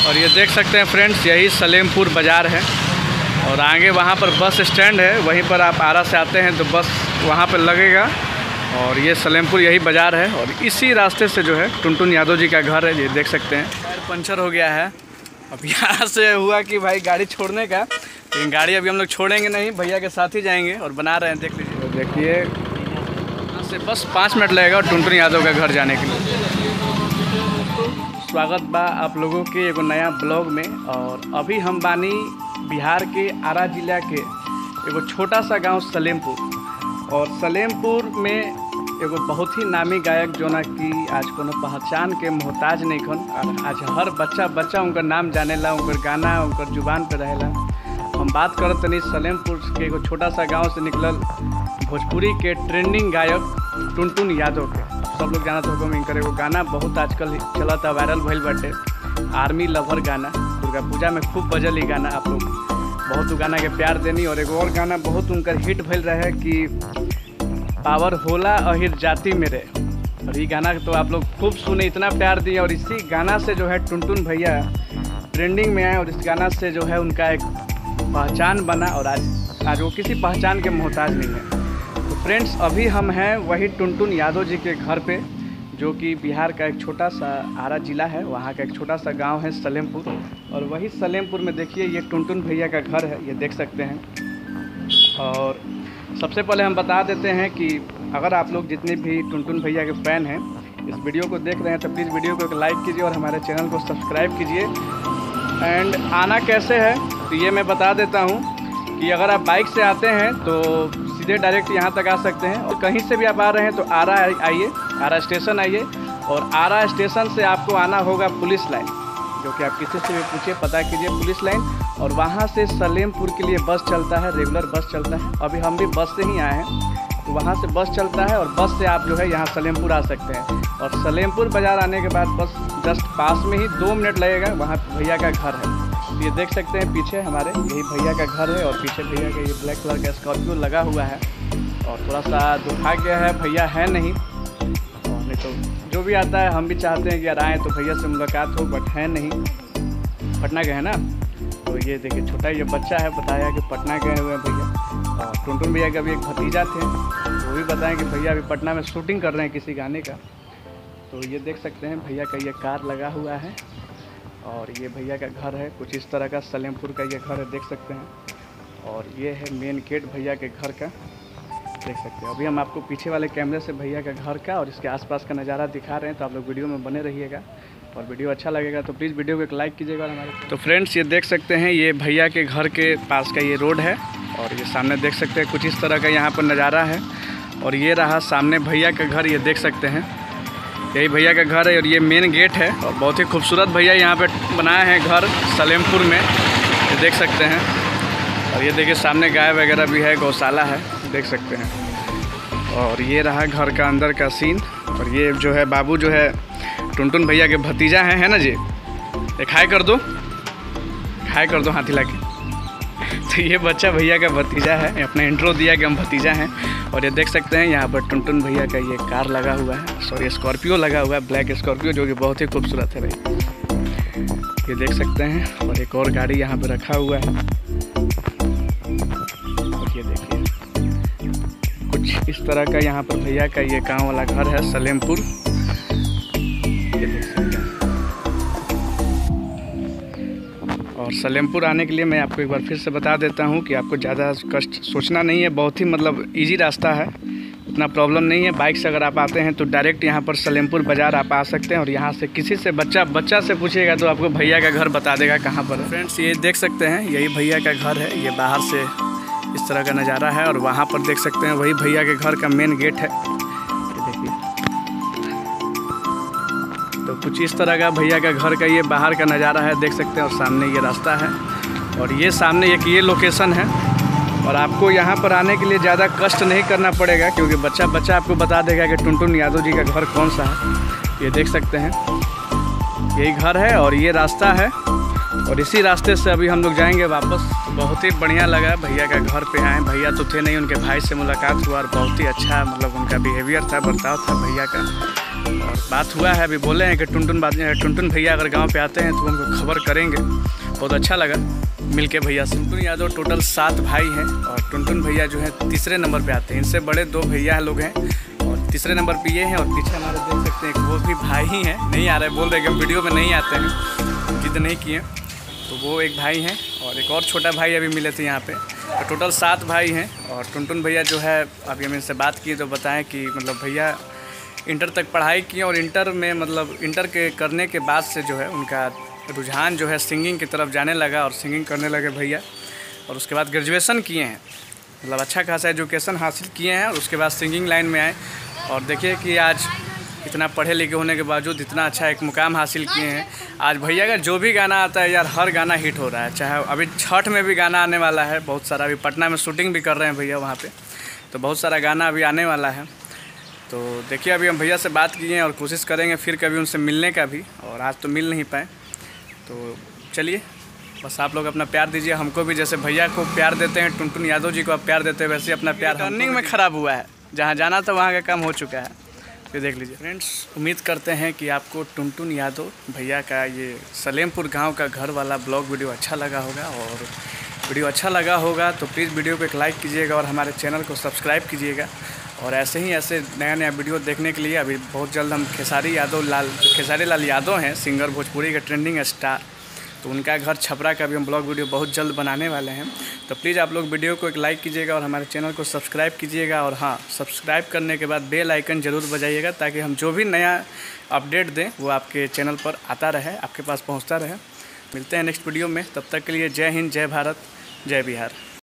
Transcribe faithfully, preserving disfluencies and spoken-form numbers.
और ये देख सकते हैं फ्रेंड्स, यही सलेमपुर बाज़ार है और आगे वहाँ पर बस स्टैंड है। वहीं पर आप आरा से आते हैं तो बस वहाँ पर लगेगा और ये सलेमपुर यही बाज़ार है। और इसी रास्ते से जो है टुनटुन यादव जी का घर है। ये देख सकते हैं टायर पंचर हो गया है। अब यहाँ से हुआ कि भाई गाड़ी छोड़ने का, लेकिन गाड़ी अभी हम लोग छोड़ेंगे नहीं, भैया के साथ ही जाएंगे और बना रहे हैं। देख लीजिए, तो देखिए यहाँ से बस पाँच मिनट लगेगा टुनटुन यादव का घर जाने के लिए। स्वागत बा आप लोगों के एगो नया ब्लॉग में। और अभी हम बानी बिहार के आरा जिला के एगो छोटा सा गांव सलेमपुर। और सलेमपुर में एगो बहुत ही नामी गायक जो ना कि आज कोनो पहचान के मोहताज नहीं खन। और आज हर बच्चा बच्चा उनका नाम जानेला, उनकर गाना उनकर जुबान पे रहेला। हम बात करत तनी सलेमपुर के एगो छोटा सा गांव से निकलल भोजपुरी के ट्रेंडिंग गायक टुनटुन यादव के। सब लोग जानत हो इनकर एगो गाना बहुत आजकल चलता, वायरल भइल बाटे, आर्मी लवर गाना। दुर्गा पूजा में खूब बजल ही गाना, आप लोग बहुत उ गाना के प्यार देनी। और एगो और गाना बहुत उनकर हिट भइल रहे कि पावर होला अहिर जाति मेरे। और ये गाना तो आप लोग खूब सुने, इतना प्यार दिए। और इसी गाना से जो है टुनटुन भैया ट्रेंडिंग में आए और इस गाना से जो है उनका एक पहचान बना। और आज आज वो किसी पहचान के मोहताज नहीं है। तो फ्रेंड्स, अभी हम हैं वही टुनटुन यादव जी के घर पे, जो कि बिहार का एक छोटा सा आरा जिला है। वहाँ का एक छोटा सा गांव है सलेमपुर। और वही सलेमपुर में देखिए ये टुनटुन भैया का घर है, ये देख सकते हैं। और सबसे पहले हम बता देते हैं कि अगर आप लोग जितने भी टुनटुन भैया के फ़ैन हैं, इस वीडियो को देख रहे हैं तो प्लीज़ वीडियो को एक लाइक कीजिए और हमारे चैनल को सब्सक्राइब कीजिए। एंड आना कैसे है तो ये मैं बता देता हूँ कि अगर आप बाइक से आते हैं तो सीधे डायरेक्ट यहाँ तक आ सकते हैं। और कहीं से भी आप आ रहे हैं तो आरा आइए, आरा स्टेशन आइए। और आरा स्टेशन से आपको आना होगा पुलिस लाइन, जो कि आप किसी से भी पूछिए, पता कीजिए पुलिस लाइन। और वहाँ से सलेमपुर के लिए बस चलता है, रेगुलर बस चलता है। अभी हम भी बस से ही आए हैं, तो वहाँ से बस चलता है और बस से आप जो है यहाँ सलेमपुर आ सकते हैं। और सलेमपुर बाज़ार आने के बाद बस जस्ट पास में ही दो मिनट लगेगा, वहाँ भैया का घर है। ये देख सकते हैं पीछे हमारे यही भैया का घर है। और पीछे भैया का ये ब्लैक कलर का स्कॉर्पियो लगा हुआ है। और थोड़ा सा दुर्भाग्य है भैया है नहीं, और नहीं तो जो भी आता है हम भी चाहते हैं कि यार आएँ तो भैया से मुलाकात हो, बट है नहीं, पटना गए हैं ना। तो ये देखिए छोटा ये बच्चा है, बताया कि पटना गए हुए हैं भैया। और टुनटुन भैया का भी एक भतीजा थे, वो भी बताएं कि भैया अभी पटना में शूटिंग कर रहे हैं किसी गाने का। तो ये देख सकते हैं भैया का ये कार लगा हुआ है। और ये भैया का घर है कुछ इस तरह का, सलेमपुर का ये घर है, देख सकते हैं। और ये है मेन गेट भैया के घर का, देख सकते हैं। अभी हम आपको पीछे वाले कैमरे से भैया का घर का और इसके आसपास का नज़ारा दिखा रहे हैं, तो आप लोग वीडियो में बने रहिएगा। और वीडियो अच्छा लगेगा तो प्लीज़ वीडियो को एक लाइक कीजिएगा हमारे। तो फ्रेंड्स, ये देख सकते हैं ये भैया के घर के पास का ये रोड है। और ये सामने देख सकते हैं कुछ इस तरह का यहाँ पर नज़ारा है। और ये रहा सामने भैया का घर, ये देख सकते हैं यही भैया का घर है। और ये मेन गेट है और बहुत ही खूबसूरत भैया यहाँ पे बनाए हैं घर सलेमपुर में, ये देख सकते हैं। और ये देखिए सामने गाय वगैरह भी है, गौशाला है, देख सकते हैं। और ये रहा घर का अंदर का सीन। और ये जो है बाबू जो है टुनटुन भैया के भतीजा हैं, है ना जी? एक हाय कर दो, हाय कर दो हाथी लाके। तो ये बच्चा भैया का भतीजा है, अपना इंट्रो दिया कि हम भतीजा हैं। और ये देख सकते हैं यहाँ पर टुनटुन भैया का ये कार लगा हुआ है, सॉरी स्कॉर्पियो लगा हुआ है, ब्लैक स्कॉर्पियो, जो कि बहुत ही खूबसूरत है भाई, ये देख सकते हैं। और एक और गाड़ी यहाँ पे रखा हुआ है। और ये देखिए कुछ इस तरह का यहाँ पर भैया का ये गाँव वाला घर है सलेमपुर, ये देख सकते हैं। और सलेमपुर आने के लिए मैं आपको एक बार फिर से बता देता हूँ कि आपको ज़्यादा कष्ट सोचना नहीं है, बहुत ही मतलब इजी रास्ता है, इतना प्रॉब्लम नहीं है। बाइक से अगर आप आते हैं तो डायरेक्ट यहाँ पर सलेमपुर बाज़ार आप आ सकते हैं। और यहाँ से किसी से बच्चा बच्चा से पूछिएगा तो आपको भैया का घर बता देगा कहाँ पर है। फ्रेंड्स, ये देख सकते हैं यही भैया का घर है, ये बाहर से इस तरह का नज़ारा है। और वहाँ पर देख सकते हैं वही भैया के घर का मेन गेट है, ये देखिए। तो कुछ इस तरह का भैया का घर का ये बाहर का नज़ारा है, देख सकते हैं। और सामने ये रास्ता है और ये सामने एक ये लोकेशन है। और आपको यहाँ पर आने के लिए ज़्यादा कष्ट नहीं करना पड़ेगा, क्योंकि बच्चा बच्चा आपको बता देगा कि टुनटुन यादव जी का घर कौन सा है। ये देख सकते हैं यही घर है और ये रास्ता है। और इसी रास्ते से अभी हम लोग जाएंगे वापस। बहुत ही बढ़िया लगा भैया का घर पे आए, भैया तो थे नहीं, उनके भाई से मुलाकात हुआ और बहुत ही अच्छा मतलब उनका बिहेवियर था, बर्ताव था भैया का। और बात हुआ है, अभी बोले हैं कि टुनटुन बात टुनटुन भैया अगर गांव पे आते हैं तो उनको खबर करेंगे। बहुत अच्छा लगा मिलके भैया से। टुनटुन यादव टोटल सात भाई हैं और टुनटुन भैया जो है तीसरे नंबर पे आते हैं। इनसे बड़े दो भैया लोग हैं और तीसरे नंबर पे ये हैं। और पीछे हमारे देख सकते हैं कि वो भी भाई ही हैं, नहीं आ रहे, बोल रहे कि हम वीडियो में नहीं आते हैं, जिद नहीं किए। तो वो एक भाई हैं और एक और छोटा भाई अभी मिले थे यहाँ पे। तो टोटल सात भाई हैं। और टुनटुन भैया जो है अभी हम इनसे बात किए तो बताएं कि मतलब भैया इंटर तक पढ़ाई किए और इंटर में मतलब इंटर के करने के बाद से जो है उनका रुझान जो है सिंगिंग की तरफ जाने लगा और सिंगिंग करने लगे भैया। और उसके बाद ग्रेजुएशन किए हैं, मतलब अच्छा खासा एजुकेशन हासिल किए हैं और उसके बाद सिंगिंग लाइन में आए। और देखिए कि आज इतना पढ़े लिखे होने के बावजूद इतना अच्छा एक मुकाम हासिल किए हैं। आज भैया का जो भी गाना आता है यार, हर गाना हिट हो रहा है। चाहे अभी छठ में भी गाना आने वाला है बहुत सारा, अभी पटना में शूटिंग भी कर रहे हैं भैया वहाँ पे, तो बहुत सारा गाना अभी आने वाला है। तो देखिए अभी हम भैया से बात किए हैं और कोशिश करेंगे फिर कभी उनसे मिलने का भी, और आज तो मिल नहीं पाए। तो चलिए बस आप लोग अपना प्यार दीजिए हमको भी, जैसे भैया को प्यार देते हैं, टुनटुन यादव जी को आप प्यार देते हैं, वैसे अपना प्यार। टर्निंग में ख़राब हुआ है, जहाँ जाना था वहाँ का काम हो चुका है। ये देख लीजिए फ्रेंड्स, उम्मीद करते हैं कि आपको टुनटुन यादव भैया का ये सलेमपुर गांव का घर वाला ब्लॉग वीडियो अच्छा लगा होगा। और वीडियो अच्छा लगा होगा तो प्लीज़ वीडियो को एक लाइक कीजिएगा और हमारे चैनल को सब्सक्राइब कीजिएगा। और ऐसे ही ऐसे नया नया वीडियो देखने के लिए अभी बहुत जल्द हम खेसारी यादव लाल खेसारी लाल यादव हैं, सिंगर भोजपुरी के ट्रेंडिंग स्टार, तो उनका घर छपरा का भी हम ब्लॉग वीडियो बहुत जल्द बनाने वाले हैं। तो प्लीज़ आप लोग वीडियो को एक लाइक कीजिएगा और हमारे चैनल को सब्सक्राइब कीजिएगा। और हाँ, सब्सक्राइब करने के बाद बेल आइकन ज़रूर बजाइएगा ताकि हम जो भी नया अपडेट दें वो आपके चैनल पर आता रहे, आपके पास पहुँचता रहे। मिलते हैं नेक्स्ट वीडियो में, तब तक के लिए जय हिंद, जय भारत, जय बिहार।